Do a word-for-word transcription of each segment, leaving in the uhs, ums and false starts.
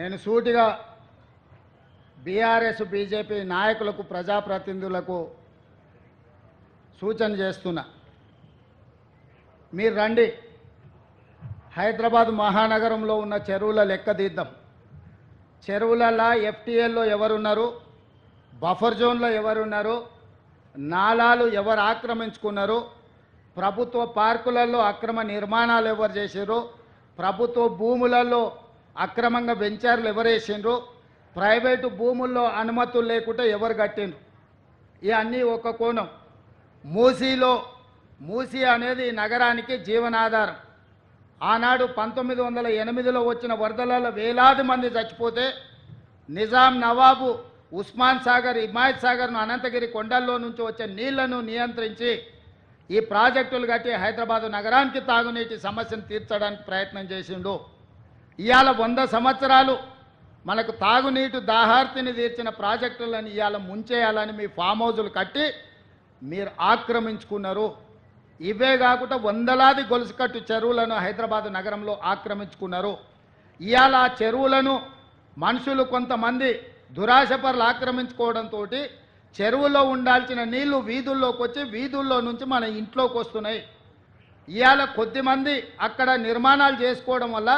నేను సూటిగా BRS BJP నాయకులకు ప్రజాప్రతినిధులకు సూచన చేస్తున్నా. మీరు రండి, హైదరాబాద్ మహానగరంలో ఉన్న చెరువుల లెక్క తీద్దాం. చెరువులలో ఎఫ్టీఎల్లో ఎవరున్నారు, బఫర్ జోన్లో ఎవరున్నారు, నాలాలు ఎవరు ఆక్రమించుకున్నారు, ప్రభుత్వ పార్కులలో అక్రమ నిర్మాణాలు ఎవరు చేసారు, ప్రభుత్వ భూములలో అక్రమంగా వెంచర్లు ఎవరు వేసిండ్రు, ప్రైవేటు భూముల్లో అనుమతులు లేకుండా ఎవరు కట్టిండ్రు. ఇవన్నీ ఒక కోణం. మూసీలో మూసీ అనేది నగరానికి జీవనాధారం. ఆనాడు పంతొమ్మిది వందల ఎనిమిదిలో వచ్చిన వరదలలో వేలాది మంది చచ్చిపోతే నిజాం నవాబు ఉస్మాన్ సాగర్, హిమాయత్ సాగర్ను అనంతగిరి కొండల్లో నుంచి వచ్చే నీళ్లను నియంత్రించి ఈ ప్రాజెక్టులు కట్టి హైదరాబాదు నగరానికి తాగునీటి సమస్యను తీర్చడానికి ప్రయత్నం చేసిండు. ఇవాళ వంద సంవత్సరాలు మనకు తాగునీటి దాహార్తిని తీర్చిన ప్రాజెక్టులను ఇవాళ ముంచేయాలని మీ ఫామ్ హౌజులు కట్టి మీరు ఆక్రమించుకున్నారు. ఇవే కాకుండా వందలాది గొలుసుకట్టు చెరువులను హైదరాబాద్ నగరంలో ఆక్రమించుకున్నారు. ఇవాళ ఆ చెరువులను మనుషులు కొంతమంది దురాశపరులు ఆక్రమించుకోవడంతో చెరువులో ఉండాల్సిన నీళ్లు వీధుల్లోకి వచ్చి వీధుల్లో నుంచి మన ఇంట్లోకి వస్తున్నాయి. ఇవాళ కొద్దిమంది అక్కడ నిర్మాణాలు చేసుకోవడం వల్ల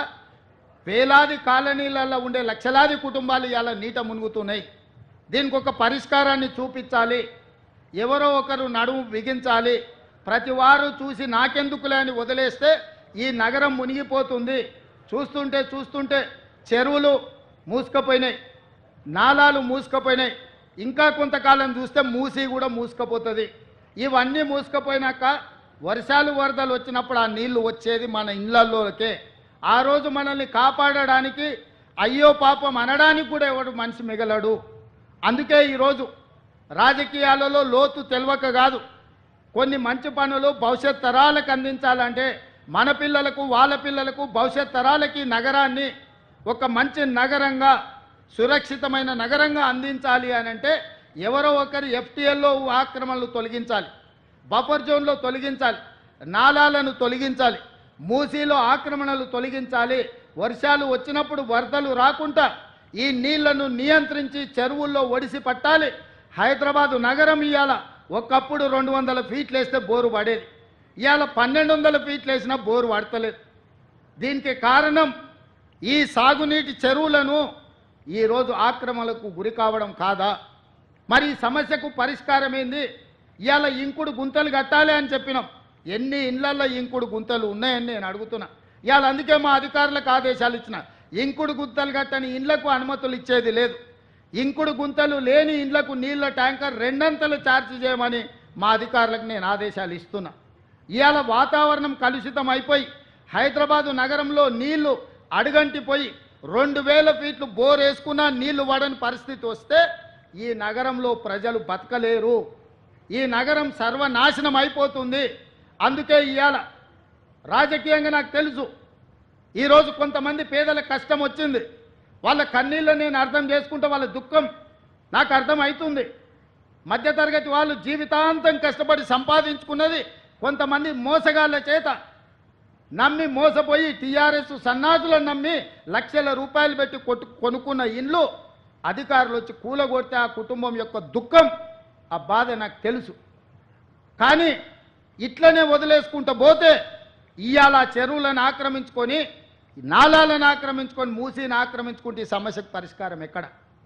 వేలాది కాలనీలలో ఉండే లక్షలాది కుటుంబాలు ఇవాళ నీట మునుగుతున్నాయి. దీనికి ఒక పరిష్కారాన్ని చూపించాలి. ఎవరో ఒకరు నడుము బిగించాలి. ప్రతి వారు చూసి నాకెందుకులే అని వదిలేస్తే ఈ నగరం మునిగిపోతుంది. చూస్తుంటే చూస్తుంటే చెరువులు మూసుకుపోయినాయి, నాలాలు మూసుకుపోయినాయి. ఇంకా కొంతకాలం చూస్తే మూసి కూడా మూసుకుపోతుంది. ఇవన్నీ మూసుకుపోయినాక వర్షాలు వరదలు వచ్చినప్పుడు ఆ నీళ్లు వచ్చేది మన ఇళ్లలోకే. ఆ రోజు మనల్ని కాపాడడానికి అయ్యో పాపం అనడానికి కూడా ఎవడు మనిషి మిగలడు. అందుకే ఈరోజు రాజకీయాలలో లోతు తెలవక కాదు, కొన్ని మంచి పనులు భవిష్యత్ తరాలకు అందించాలంటే మన పిల్లలకు వాళ్ళ పిల్లలకు భవిష్యత్ తరాలకి నగరాన్ని ఒక మంచి నగరంగా సురక్షితమైన నగరంగా అందించాలి అని అంటే ఎవరో ఒకరు ఎఫ్టీఎల్లో ఆక్రమణలు తొలగించాలి, బఫర్ జోన్లో తొలగించాలి, నాలాలను తొలగించాలి, మూసీలో ఆక్రమణలు తొలగించాలి. వర్షాలు వచ్చినప్పుడు వరదలు రాకుండా ఈ నీళ్లను నియంత్రించి చెరువుల్లో ఒడిసి పట్టాలి. హైదరాబాదు నగరం ఇవాళ ఒకప్పుడు రెండు వందల ఫీట్లు వేస్తే బోరు పడేది, ఇవాళ పన్నెండు వందల ఫీట్లు వేసినా బోరు పడతలేదు. దీనికి కారణం ఈ సాగునీటి చెరువులను ఈరోజు ఆక్రమణలకు గురి కావడం కాదా? మరి ఈ సమస్యకు పరిష్కారం ఏంది? ఇవాళ ఇంకుడు గుంతలు కట్టాలి అని చెప్పినాం. ఎన్ని ఇళ్లల్లో ఇంకుడు గుంతలు ఉన్నాయని నేను అడుగుతున్నా. ఇవాళ అందుకే మా అధికారులకు ఆదేశాలు ఇచ్చిన, ఇంకుడు గుంతలు కట్టని ఇండ్లకు అనుమతులు ఇచ్చేది లేదు. ఇంకుడు గుంతలు లేని ఇండ్లకు నీళ్ల ట్యాంకర్ రెండంతలు ఛార్జ్ చేయమని మా అధికారులకు నేను ఆదేశాలు ఇస్తున్నా. ఇవాళ వాతావరణం కలుషితం అయిపోయి హైదరాబాదు నగరంలో నీళ్లు అడుగంటిపోయి రెండు వేల ఫీట్లు బోర్ వేసుకున్నా నీళ్లు పడని పరిస్థితి వస్తే ఈ నగరంలో ప్రజలు బతకలేరు. ఈ నగరం సర్వనాశనం అయిపోతుంది. అందుకే ఇవాళ రాజకీయంగా నాకు తెలుసు, ఈరోజు కొంతమంది పేదలకు కష్టం వచ్చింది, వాళ్ళ కన్నీళ్ళు నేను అర్థం చేసుకుంటే వాళ్ళ దుఃఖం నాకు అర్థమవుతుంది. మధ్యతరగతి వాళ్ళు జీవితాంతం కష్టపడి సంపాదించుకున్నది కొంతమంది మోసగాళ్ళ చేత నమ్మి మోసపోయి టీఆర్ఎస్ సన్నాసులను నమ్మి లక్షల రూపాయలు పెట్టి కొట్టు కొనుక్కున్న ఇండ్లు అధికారులు వచ్చి కూలగొడితే ఆ కుటుంబం యొక్క దుఃఖం, ఆ బాధ నాకు తెలుసు. కానీ ఇట్లనే వదిలేసుకుంటూ పోతే ఇవాళ చెరువులను ఆక్రమించుకొని నాలాలను ఆక్రమించుకొని మూసీని ఆక్రమించుకుంటే ఈ సమస్యకు పరిష్కారం ఎక్కడ?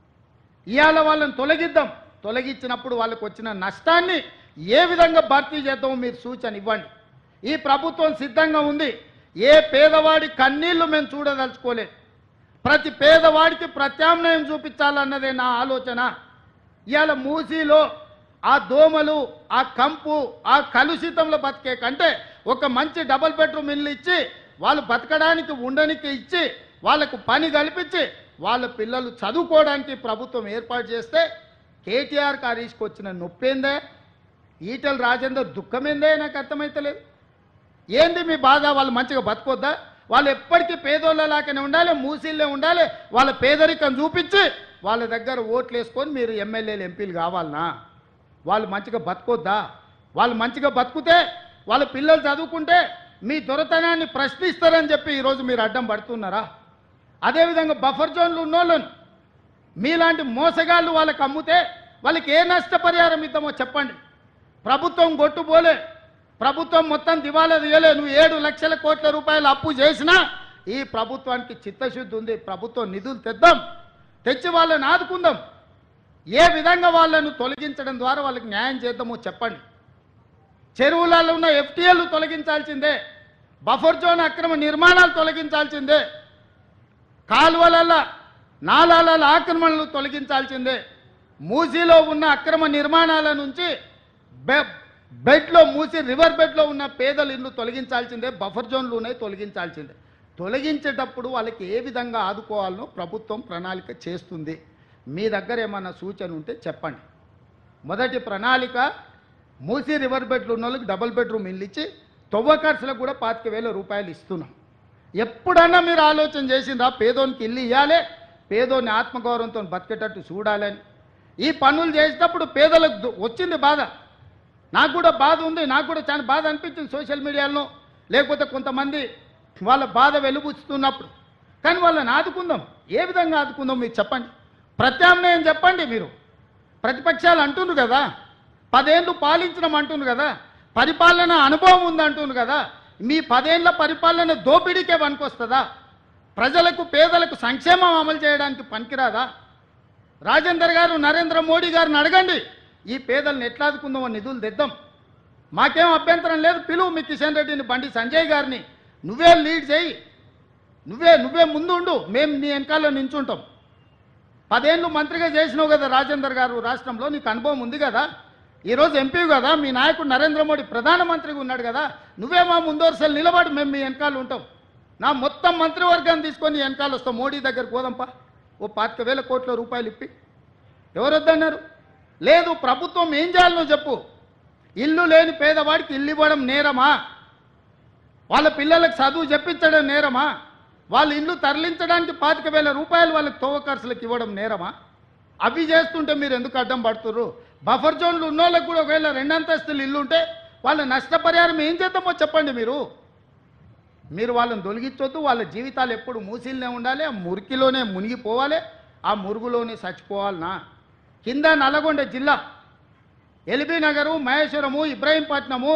ఇవాళ వాళ్ళని తొలగిద్దాం. తొలగించినప్పుడు వాళ్ళకు వచ్చిన నష్టాన్ని ఏ విధంగా భర్తీ చేద్దామో మీరు సూచన ఇవ్వండి. ఈ ప్రభుత్వం సిద్ధంగా ఉంది. ఏ పేదవాడి కన్నీళ్లు మేము చూడదలుచుకోలేదు. ప్రతి పేదవాడికి ప్రత్యామ్నాయం చూపించాలన్నదే నా ఆలోచన. ఇవాళ మూసీలో ఆ దోమలు, ఆ కంపు, ఆ కలుషితంలో బతికే కంటే ఒక మంచి డబుల్ బెడ్రూమ్ ఇల్లు ఇచ్చి వాళ్ళు బతకడానికి ఉండడానికి ఇచ్చి వాళ్ళకు పని కల్పించి వాళ్ళ పిల్లలు చదువుకోవడానికి ప్రభుత్వం ఏర్పాటు చేస్తే కేటీఆర్ హరీష్కి వచ్చిన నొప్పేందే, ఈటెల రాజేందర్ దుఃఖమేందే నాకు అర్థమైతలేదు. ఏంది మీ బాధ? వాళ్ళు మంచిగా బతకొద్దా? వాళ్ళు ఎప్పటికీ పేదోళ్ళలాగానే ఉండాలి, మూసీళ్ళే ఉండాలి. వాళ్ళ పేదరికం చూపించి వాళ్ళ దగ్గర ఓట్లు వేసుకొని మీరు ఎమ్మెల్యేలు ఎంపీలు కావాలనా? వాళ్ళు మంచిగా బతకొద్దా? వాళ్ళు మంచిగా బతుకుతే వాళ్ళ పిల్లలు చదువుకుంటే మీ దొరతనాన్ని ప్రశ్నిస్తారని చెప్పి ఈరోజు మీరు అడ్డం పడుతున్నారా? అదేవిధంగా బఫర్ జోన్లు ఉన్నోళ్ళను మీలాంటి మోసగాళ్ళు వాళ్ళకి అమ్ముతే వాళ్ళకి ఏ నష్టపరిహారం ఇద్దామో చెప్పండి. ప్రభుత్వం గొట్టుపోలే, ప్రభుత్వం మొత్తం దివాలా తీయలే, నువ్వు ఏడు లక్షల కోట్ల రూపాయలు అప్పు చేసినా ఈ ప్రభుత్వానికి చిత్తశుద్ధి ఉంది. ప్రభుత్వం నిధులు తెద్దాం, తెచ్చి వాళ్ళని ఆదుకుందాం. ఏ విధంగా వాళ్ళను తొలగించడం ద్వారా వాళ్ళకి న్యాయం చేద్దామో చెప్పండి. చెరువులలో ఉన్న ఎఫ్టీఎల్లు తొలగించాల్సిందే, బఫర్ జోన్ అక్రమ నిర్మాణాలు తొలగించాల్సిందే, కాలువలలో నాలాల ఆక్రమణలు తొలగించాల్సిందే, మూసీలో ఉన్న అక్రమ నిర్మాణాల నుంచి బె బెడ్లో మూసి రివర్ బెడ్లో ఉన్న పేదల ఇల్లు తొలగించాల్సిందే, బఫర్ జోన్లు ఉన్నాయి తొలగించాల్సిందే. తొలగించేటప్పుడు వాళ్ళకి ఏ విధంగా ఆదుకోవాలనో ప్రభుత్వం ప్రణాళిక చేస్తుంది. మీ దగ్గర ఏమన్నా సూచన ఉంటే చెప్పండి. మొదటి ప్రణాళిక మూసి రివర్ బెడ్లు ఉన్న వాళ్ళకి డబుల్ బెడ్రూమ్ ఇల్లు ఇచ్చి తొవ్వ ఖర్చులకు కూడా పాతిక వేల రూపాయలు ఇస్తున్నాం. ఎప్పుడన్నా మీరు ఆలోచన చేసిందా పేదోనికి ఇల్లు ఇవ్వాలి, పేదోని ఆత్మగౌరవంతో బతికేటట్టు చూడాలని? ఈ పనులు చేసేటప్పుడు పేదలకు వచ్చింది బాధ, నాకు కూడా బాధ ఉంది, నాకు కూడా చాలా బాధ అనిపించింది సోషల్ మీడియాలో, లేకపోతే కొంతమంది వాళ్ళ బాధ వెలుబుచ్చుతున్నప్పుడు. కానీ వాళ్ళని ఆదుకుందాం, ఏ విధంగా ఆదుకుందాం మీరు చెప్పండి. ప్రత్యామ్నాయం చెప్పండి. మీరు ప్రతిపక్షాలు అంటున్నారు కదా, పదేళ్ళు పాలించడం అంటున్నారు కదా, పరిపాలన అనుభవం ఉందంటున్నారు కదా, మీ పదేళ్ల పరిపాలన దోపిడీకే పనికొస్తుందా? ప్రజలకు పేదలకు సంక్షేమం అమలు చేయడానికి పనికిరాదా? రాజేందర్ గారు నరేంద్ర మోడీ గారిని అడగండి, ఈ పేదలను ఎట్లా ఆదుకుందామో నిధులు తెద్దాం. మాకేం అభ్యంతరం లేదు, పిలువు మీ కిషన్ రెడ్డిని, బండి సంజయ్ గారిని, నువ్వే లీడ్ చేయి, నువ్వే నువ్వే ముందు ఉండు, మేము నీ వెనకాల నించుంటాం. పదేళ్ళు మంత్రిగా చేసినావు కదా రాజేందర్ గారు, రాష్ట్రంలో నీకు అనుభవం ఉంది కదా, ఈరోజు ఎంపీ కదా, మీ నాయకుడు నరేంద్ర మోడీ ప్రధానమంత్రిగా ఉన్నాడు కదా, నువ్వే మా ముందోర్సలు నిలబడి మేము మీ వెనకాల ఉంటాం. నా మొత్తం మంత్రివర్గాన్ని తీసుకొని వెనకాల వస్తాం, మోడీ దగ్గరకు పోదాంపా, ఓ పాతిక వేల కోట్ల రూపాయలు ఇప్పి. ఎవరు వద్దన్నారు? లేదు, ప్రభుత్వం ఏం చేయాలనో చెప్పు. ఇల్లు లేని పేదవాడికి ఇల్లు ఇవ్వడం నేరమా? వాళ్ళ పిల్లలకు చదువు చెప్పించడం నేరమా? వాళ్ళ ఇల్లు తరలించడానికి పాతిక వేల రూపాయలు వాళ్ళకి తోవ ఖర్చులకు ఇవ్వడం నేరమా? అవి చేస్తుంటే మీరు ఎందుకు అడ్డం పడుతుర్రు? బఫర్ జోన్లు ఉన్న వాళ్ళకి కూడా ఒకవేళ రెండంతస్తులు ఇల్లు ఉంటే వాళ్ళ నష్టపరిహారం ఏం చేద్దామో చెప్పండి. మీరు మీరు వాళ్ళని తొలగించొద్దు. వాళ్ళ జీవితాలు ఎప్పుడు మూసిల్నే ఉండాలి, ఆ మురికిలోనే మునిగిపోవాలి, ఆ మురుగులోనే చచ్చిపోవాలనా? కింద నల్లగొండ జిల్లా ఎల్బీ నగరు, మహేశ్వరము, ఇబ్రాహీంపట్నము,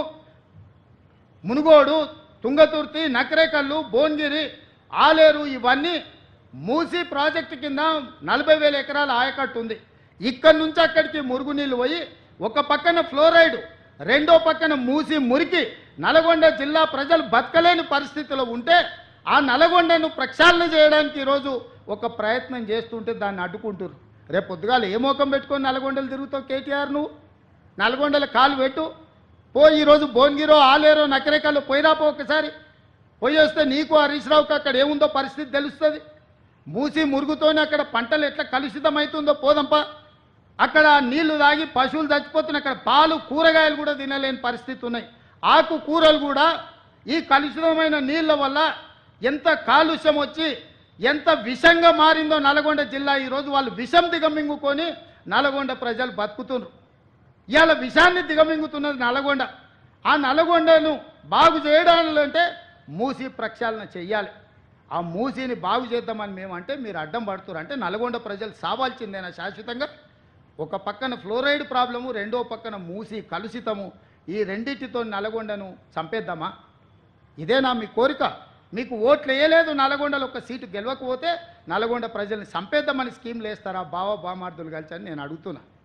మునుగోడు, తుంగతుర్తి, నకరేకల్లు, భువనగిరి, ఆలేరు ఇవన్నీ మూసీ ప్రాజెక్టు కింద నలభై వేల ఎకరాల ఆయకట్టు ఉంది. ఇక్కడి నుంచి అక్కడికి మురుగునీళ్ళు పోయి ఒక పక్కన ఫ్లోరైడ్, రెండో పక్కన మూసి మురికి నల్గొండ జిల్లా ప్రజలు బతకలేని పరిస్థితిలో ఉంటే ఆ నల్గొండను ప్రక్షాళన చేయడానికి ఈరోజు ఒక ప్రయత్నం చేస్తుంటే దాన్ని అడ్డుకుంటారు. రేపు పొద్దుగాలు ఏ మోకం పెట్టుకొని నల్గొండలు తిరుగుతావు కేటీఆర్? నువ్వు నల్గొండల కాలు పెట్టు, పో. ఈరోజు భువనగిరో, ఆలేరో, నకరేకల్లో పోయిరాపో ఒకసారి. పోయి వస్తే నీకు హరీష్ రావుకి అక్కడ ఏముందో పరిస్థితి తెలుస్తుంది. మూసి మురుగుతోనే అక్కడ పంటలు ఎట్లా కలుషితమవుతుందో పోదంపా. అక్కడ నీళ్లు తాగి పశువులు చచ్చిపోతున్నాయి, అక్కడ పాలు కూరగాయలు కూడా తినలేని పరిస్థితి ఉన్నాయి. ఆకు కూరలు కూడా ఈ కలుషితమైన నీళ్ళ వల్ల ఎంత కాలుష్యం వచ్చి ఎంత విషంగా మారిందో నల్గొండ జిల్లా. ఈరోజు వాళ్ళు విషం దిగమింగుకొని నల్గొండ ప్రజలు బతుకుతున్నారు. ఇవాళ విషాన్ని దిగమింగుతున్నది నల్గొండ. ఆ నల్గొండను బాగు చేయడాలంటే మూసి ప్రక్షాళన చెయ్యాలి. ఆ మూసిని బాగు చేద్దామని మేమంటే మీరు అడ్డం పడుతున్నారు. అంటే నల్గొండ ప్రజలు సావాల్సిందేనా శాశ్వతంగా? ఒక పక్కన ఫ్లోరైడ్ ప్రాబ్లము, రెండో పక్కన మూసి కలుషితము, ఈ రెండింటితో నల్గొండను చంపేద్దామా? ఇదేనా మీ కోరిక? మీకు ఓట్లు వేయలేదు, నల్గొండలో ఒక సీటు గెలవకపోతే నల్గొండ ప్రజల్ని చంపేద్దామని స్కీమ్లు వేస్తారా బావ బామార్దులు కలిసి అని నేను అడుగుతున్నా.